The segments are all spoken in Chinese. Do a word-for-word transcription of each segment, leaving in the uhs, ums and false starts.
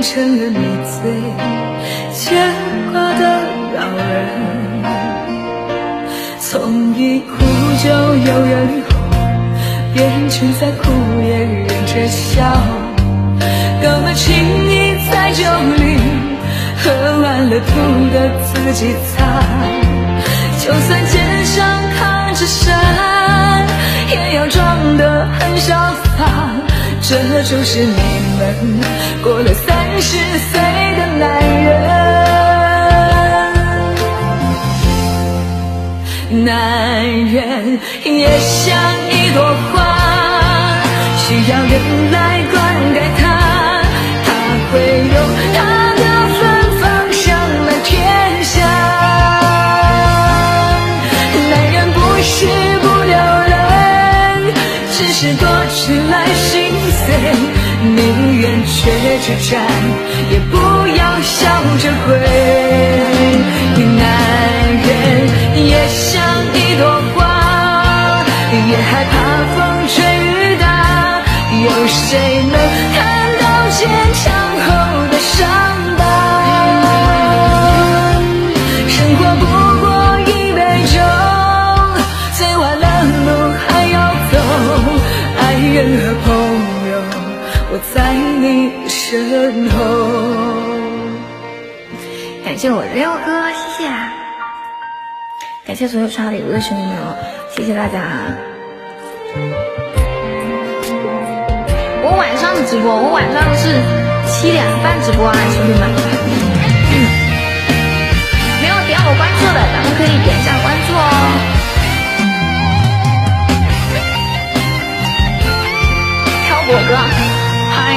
成了你最牵挂的老人。从一哭就有人哄，变成再哭也忍着笑。哥们，请你在酒里喝完了吐的自己擦，就算肩上扛着山，也要装得很潇洒。这就是你们过了三十岁的男人。男人也像一朵花，需要人来灌溉它，它会有它的芬芳香满天下。男人不是不留人，只是多起来心碎，宁愿缺着站，也不要笑着回。男人也像一朵花，也害怕风吹雨打，有谁能看到坚强后的伤疤？生活不过一杯酒，最晚的路还要走，爱人和朋友我在你的身后。 感谢我六哥，谢谢啊！感谢所有刷礼物的兄弟们哦，谢谢大家。我晚上的直播，我晚上是七点半直播啊，兄弟们。嗯，没有点我关注的，咱们可以点一下关注哦。挑果哥，嗨。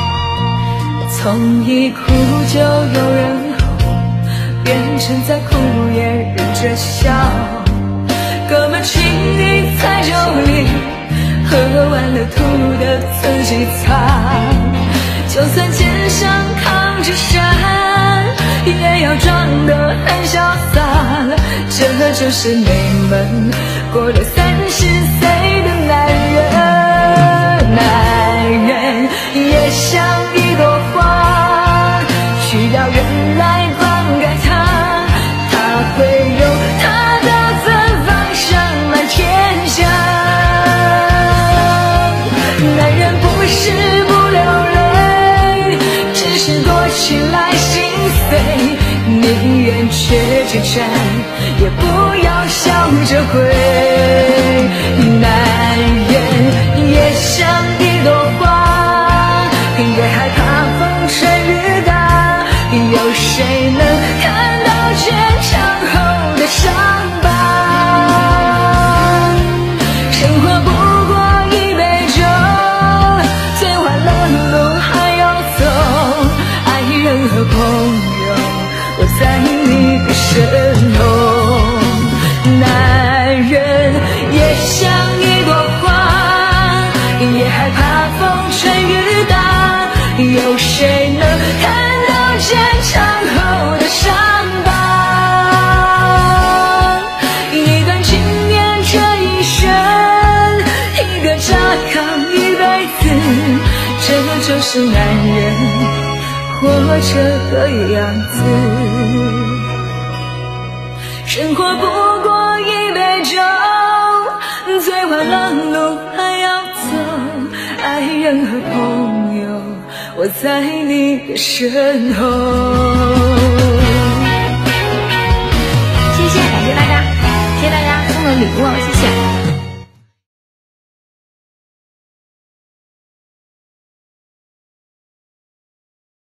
从一哭就有人哄，变成再哭也忍着笑。哥们，请你在酒里喝完了吐的自己擦，就算肩上扛着山，也要装得很潇洒。这就是你们过了三十岁的男人。男人也像一朵花，需要人来灌溉它，它会有它的芬芳香满天下。男人不是不留人，只是躲起来心碎，宁愿缺着站，也不要笑着回。男人也像一朵花，也害怕风吹雨打，有谁能看到坚强后的伤疤？生活不过一杯酒，最晚的路还要走，爱人和朋友我在你的身后。男人也像一朵花，也害怕风吹雨打，有谁能看到坚强后的伤疤？一段情念这一生，一个家扛一辈子，这就是男人活着的样子。生活不过一杯酒，最晚的路还要走，爱人和朋友我在你的身后。 谢谢，感谢大家，谢谢大家送的礼物，谢谢。